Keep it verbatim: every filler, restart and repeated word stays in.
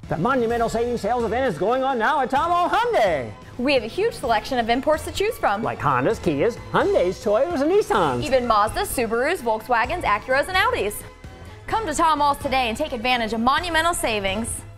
The Monumental Savings Sales Event is going on now at Tom Ahl Hyundai. We have a huge selection of imports to choose from, Like Hondas, Kias, Hyundais, Toyotas, and Nissans. even Mazdas, Subarus, Volkswagens, Acuras, and Audis. Come to Tom Ahls today and take advantage of monumental savings.